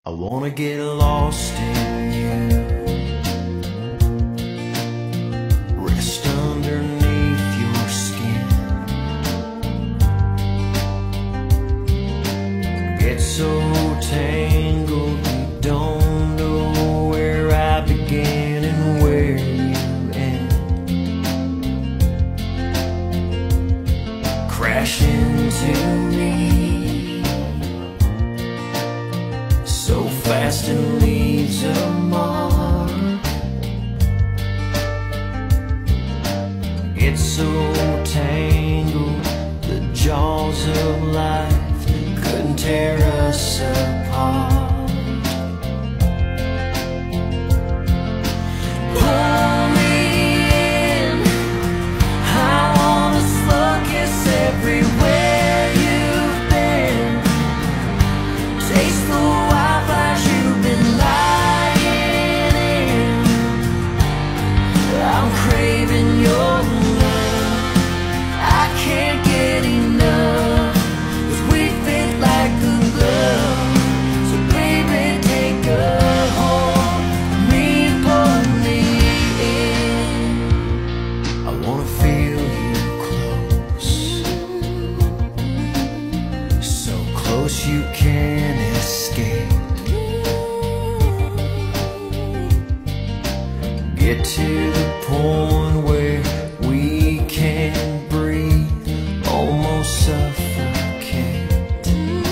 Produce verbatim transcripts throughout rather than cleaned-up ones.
I wanna get lost in you, rest underneath your skin, get so tangled we don't know where I began and where you end, crash into me so fast and leaves a mark. It's so tangled, the jaws of life couldn't tear us apart. Pull me in, I wanna slug kiss everywhere you've been, taste the wildfires you've been lying in. I'm craving your love, I can't get enough, 'cause we fit like a glove. So baby, take a hold of me and pull me in. I wanna feel you close, so close you can't escape. Get to the point where we can't breathe, almost suffocate,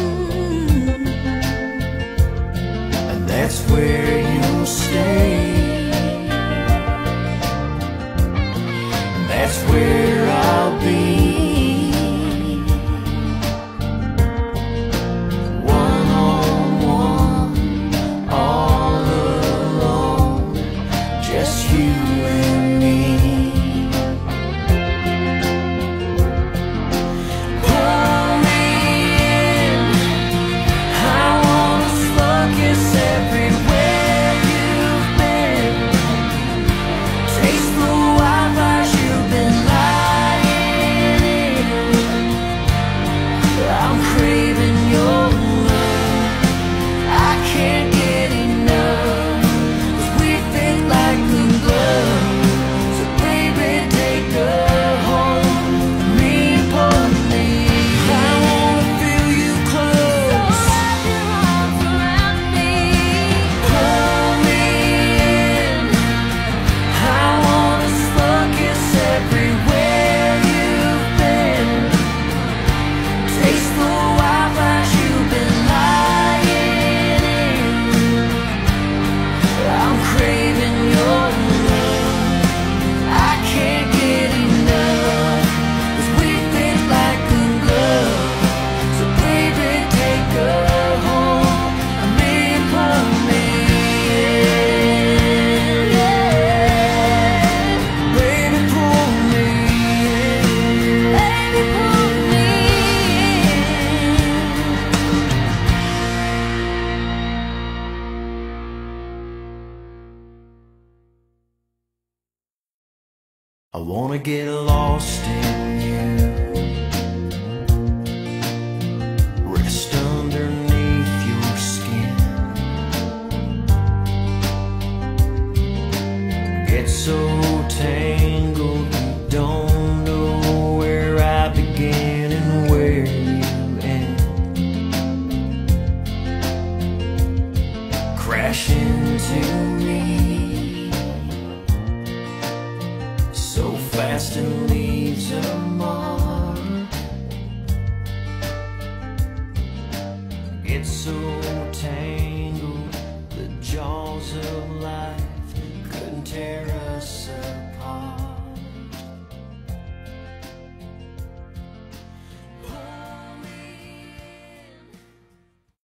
and that's where you'll stay, and that's where I'll be. I wanna get lost in you, rest underneath your skin, get so tangled we don't know where I began and where you end, crash into me so fast and leaves a mark. It's so tangled, the jaws of life couldn't tear us apart.